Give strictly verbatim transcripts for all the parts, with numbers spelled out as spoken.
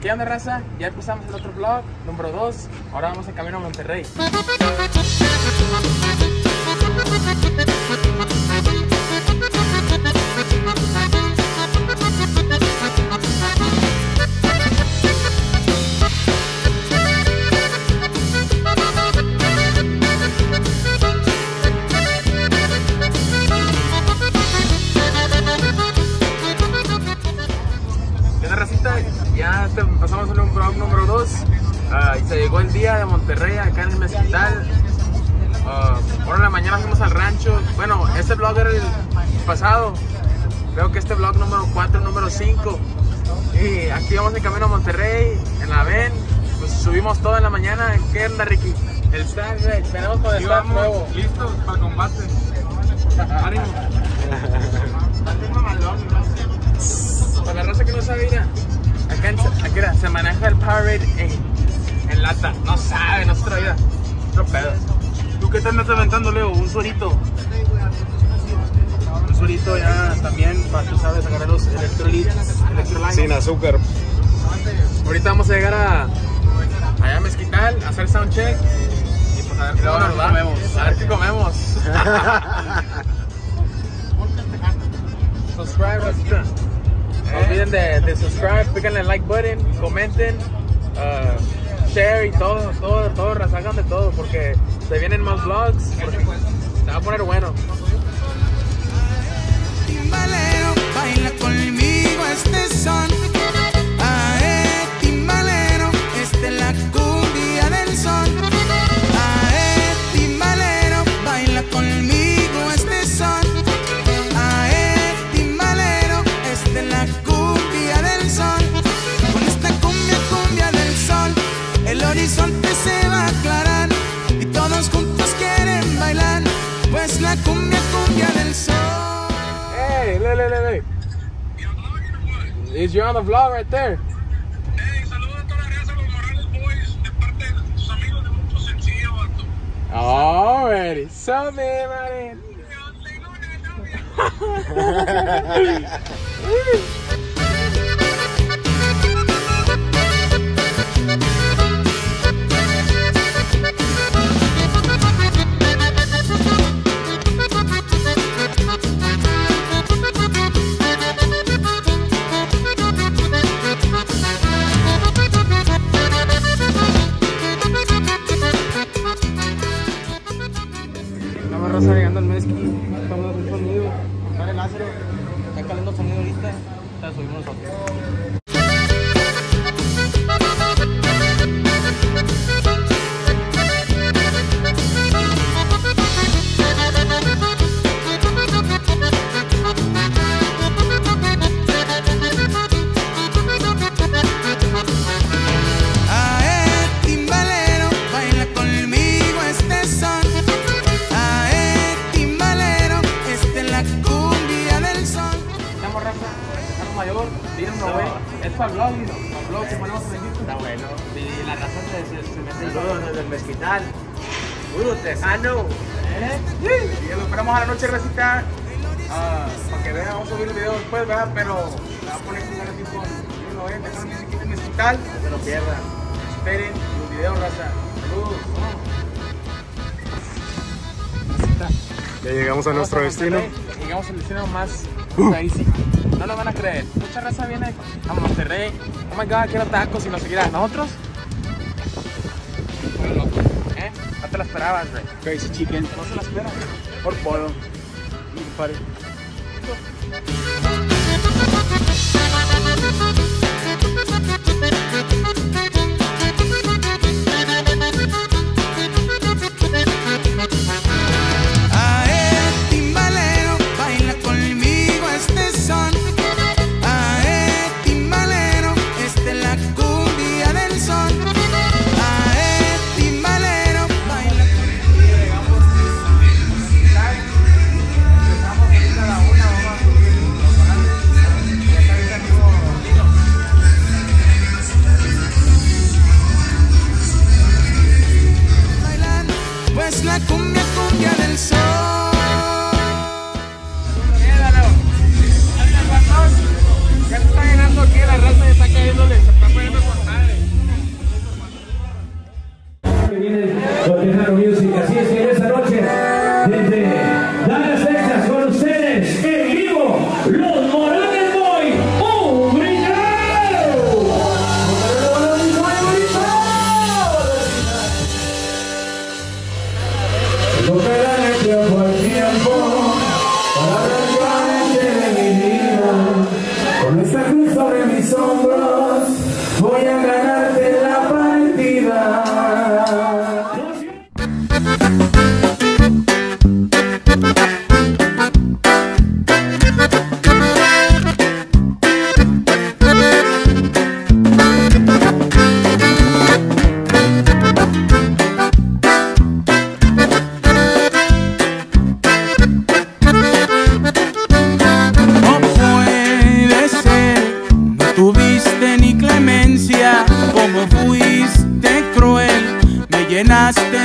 ¿Qué onda, raza? Ya empezamos el otro vlog, número dos. Ahora vamos en camino a Monterrey. Ya pasamos en un vlog número dos uh, y se llegó el día de Monterrey acá en el Mezquital. Uh, ahora en la mañana fuimos al rancho. Bueno, este vlog era el pasado. Creo que este vlog número cuatro, número cinco. Y aquí vamos en camino a Monterrey, en la ven. Pues subimos todo en la mañana. ¿Qué onda, Ricky? El staff, tenemos con el staff nuevo. Listos para combate. Ánimo. Para la raza que no sabía, acá, en, aquí era, se maneja el Powerade en, en lata. No sabe, no se traía. Otro pedo. ¿Tú qué te andas aventando, Leo? Un suerito. Un suerito ya también, para tú sabes, agarrar los electrolitos. Sin azúcar. Ahorita vamos a llegar a allá a Mezquital, a hacer soundcheck. Y pues a ver qué nos va. comemos. A ver qué comemos. Subscribe, racita. No olviden de, de subscribe, píquenle el like button, comenten, uh, share y todo, todo, todo, raza, hagan de todo porque se vienen más vlogs, porque se va a poner bueno. Timbalero, baila conmigo este son. Ae, timbalero, esta es la cumbia del son. Ae, timbalero, baila conmigo este son. Ae, timbalero, esta es la cumbia del sol. Con esta cumbia, cumbia del sol, el horizonte se va a aclarar y todos juntos quieren bailar, pues la cumbia, cumbia del sol. Hey, look, look, look, look. Is you on the vlog right there? Hey, saludos a toda la raza, los Morales Boys, de parte de tus amigos de Mucho Sencillo, vato. Alrighty, so me, man. Estamos raza llegando al Mezqui. Estamos haciendo sonido. Acá el Lázaro. Está calando sonido ahorita. Está subimos nosotros. Es para vlog, ¿no? Para vlog que ponemos en el YouTube. Está bueno. Y la raza se, se, se mete en Saludos desde el Mezquital. Puro tejano. ¿Eh? Sí. Y lo esperamos a la noche, recita. Uh, para que vean, vamos a subir el video después, ¿verdad? Pero le va a poner un ratito con el noventa, con el musiquito en Mezquital. No se lo pierdan. Esperen los videos, raza. Saludos. Ya llegamos a Vamos nuestro a destino. Monterrey. Llegamos al destino más crazy. No lo van a creer. Mucha raza viene a Monterrey. Oh my god, quiero tacos y no seguirá. ¿Nosotros? ¿Eh? No te la esperabas, güey. Crazy chicken. No se la esperas. Por polo. Y pare.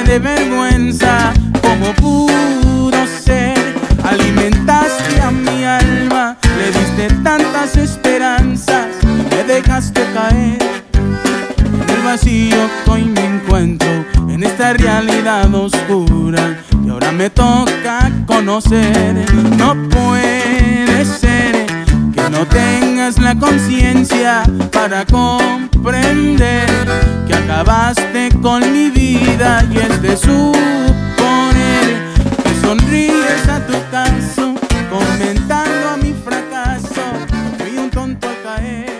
de vergüenza. ¿Cómo pudo ser? Alimentaste a mi alma, le diste tantas esperanzas y me dejaste caer en el vacío que hoy me encuentro, en esta realidad oscura que ahora me toca conocer. No puede ser que no tengas la conciencia para comprender que acabaste con mi vida, y es de suponer que sonríes a tu caso, comentando a mi fracaso. Fui un tonto al caer.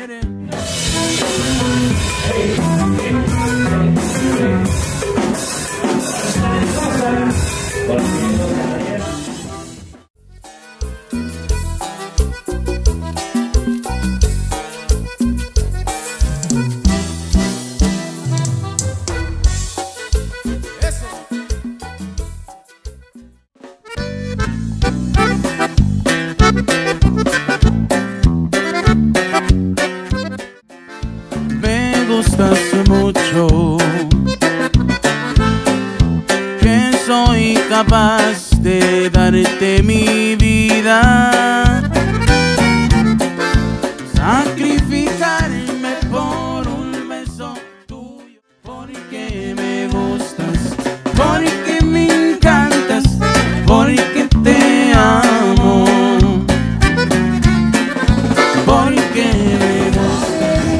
Me gustas mucho, que soy capaz de darte mi vida, sacrificarme por un beso tuyo, porque me gustas, porque me encantas, porque te amo, porque me gustas.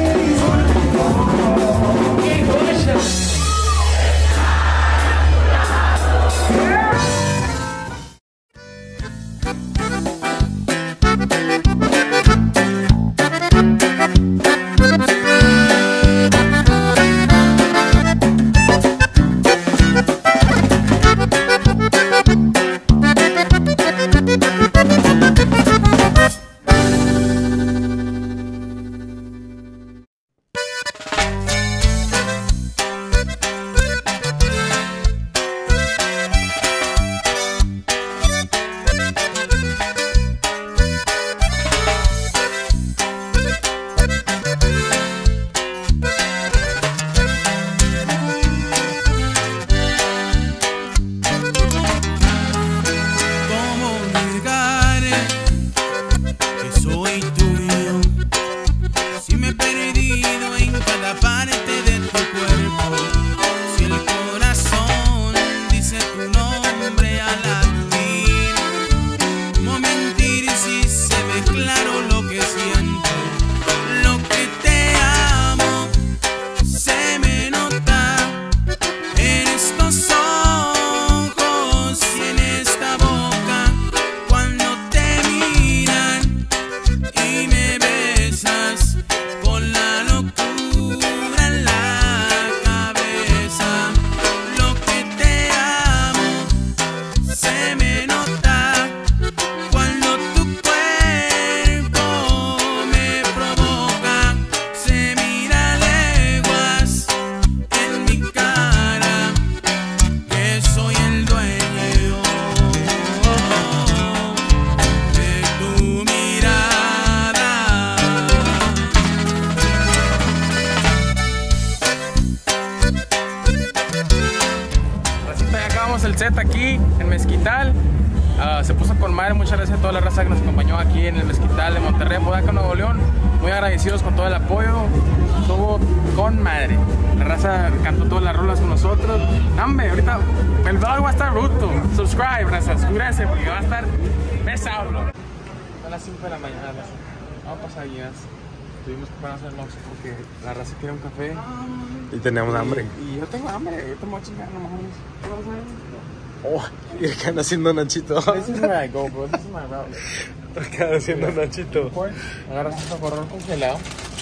El set aquí en Mezquital. Uh, se puso con madre. Muchas gracias a toda la raza que nos acompañó aquí en el Mezquital de Monterrey, Podaca, Nuevo León. Muy agradecidos con todo el apoyo. Estuvo con madre. La raza cantó todas las rolas con nosotros. Hombre, ahorita el vlog va a estar bruto. Subscribe, raza, suscríbanse porque va a estar pesado. Son las cinco de la mañana, raza. Vamos pasadillas. Tuvimos que pararnos en el Oxxo porque la raza quiere un café. Y tenemos hambre. Y, y yo tengo hambre. Yo te voy a chingar, no mames. ¿Qué vas a ver? Oh, y acá anda haciendo Nachito. This is where I go, bro. This is my route. Acá haciendo Nachito. Agarras un corrón congelado.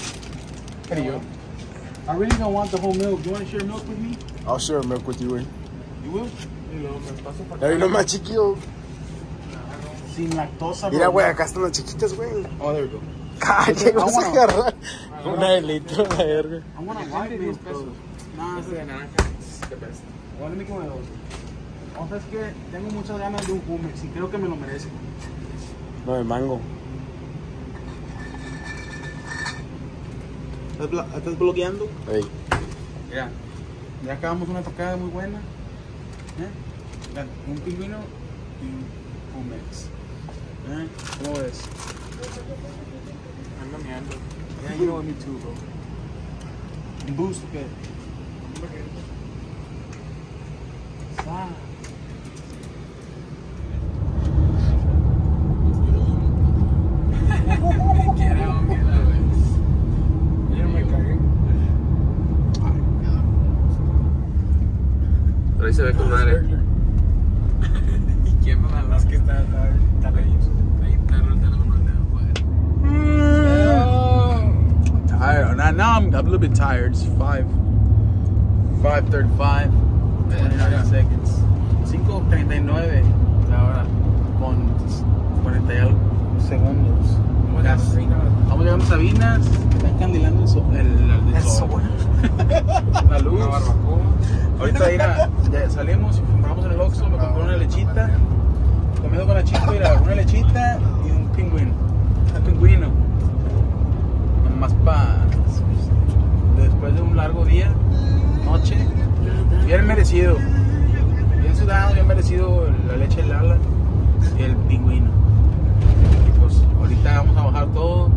Frío. I really don't want the whole milk. You want to share milk with me? I'll share milk with you, güey. You will? Y luego me paso por Hay uno más chiquillo. Sin lactosa, Mira, bro. güey, acá están las chiquitas, güey. Oh, there we go. Cállate, vas a wanna- agarrar una de litro, la verga. I want a de white diez milk, pesos. bro. Nah, Este de naranja. The best. well, let me get one of those. O sea, es que tengo muchas ganas de un hummus y creo que me lo merece. No, de mango. ¿Estás, blo- estás bloqueando? Ey. Mira, ya acabamos una tocada muy buena. ¿Eh? Un pingüino y un Pumex. ¿Eh? ¿Cómo ves? Ando mirando. Yeah, you know what, me too, bro. ¿Un boost o qué? Ah. Quiere vomitar, güey. Yo me cagué. Pero ahí se ve con madre. ¿Y quién me mandó? Es que está, está, está lejos. Ahí está el teléfono de Tired. Now, now I'm, I'm a little bit tired. It's five. five thirty-five. twenty-nine seconds. cinco treinta y nueve. Ahora. Con cuarenta y algo segundos. Casi. Vamos llegando a Sabinas. Está encandilando el sol. El, el, el sol. La luz. Una barbacoa. Ahorita mira, ya salimos y compramos en el Oxxo, me compré una lechita, comiendo con la chica, mira, una lechita y un pingüino, un pingüino, nomás para, después de un largo día, noche, bien merecido, bien sudado, bien merecido la leche de Lala y el pingüino. Y pues ahorita vamos a bajar todo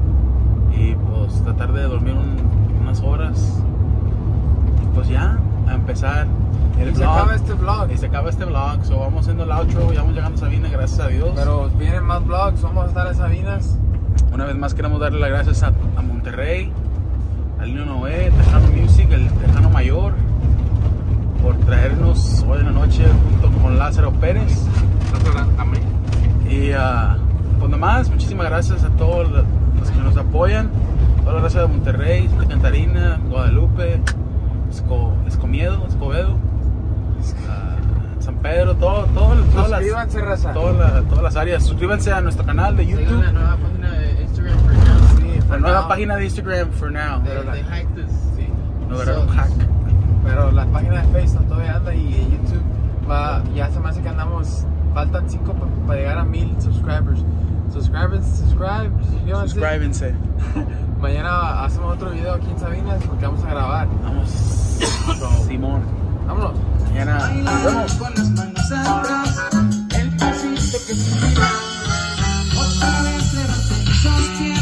y pues tratar de dormir un, unas horas y pues ya. A empezar el Y se vlog. acaba este vlog. Y se acaba este vlog. So vamos haciendo el outro. Ya vamos llegando a Sabinas, gracias a Dios. Pero vienen más vlogs, vamos a estar en Sabinas. Una vez más queremos darle las gracias a, a Monterrey, al Lino Noé, Tejano Music, el Tejano Mayor, por traernos hoy en la noche junto con Lázaro Pérez. También. Y uh, pues nada más, muchísimas gracias a todos los que nos apoyan. Toda la raza de Monterrey, Santa Catarina, Guadalupe, Esco, Escomiedo, Escobedo, uh, San Pedro, todo, todo, todas, las, Suscríbanse, raza. todas, la, todas las áreas. Suscríbanse a nuestro canal de Sigan YouTube. la nueva página de Instagram for now. Sí, La for nueva now. página de Instagram for now. Pero la hack this, sí. No era un hack. Pero la página de Facebook todavía anda y YouTube va, ya se me hace que andamos, faltan cinco para llegar a mil subscribers. Subscribers, subscribe, suscríbanse. Suscríbanse. Mañana hacemos otro video aquí en Sabinas porque vamos a grabar. Vamos. Simón. Vámonos. Mañana nos vemos. Con las manos atrás, el pasito que se mira, otra vez levante, sostiene.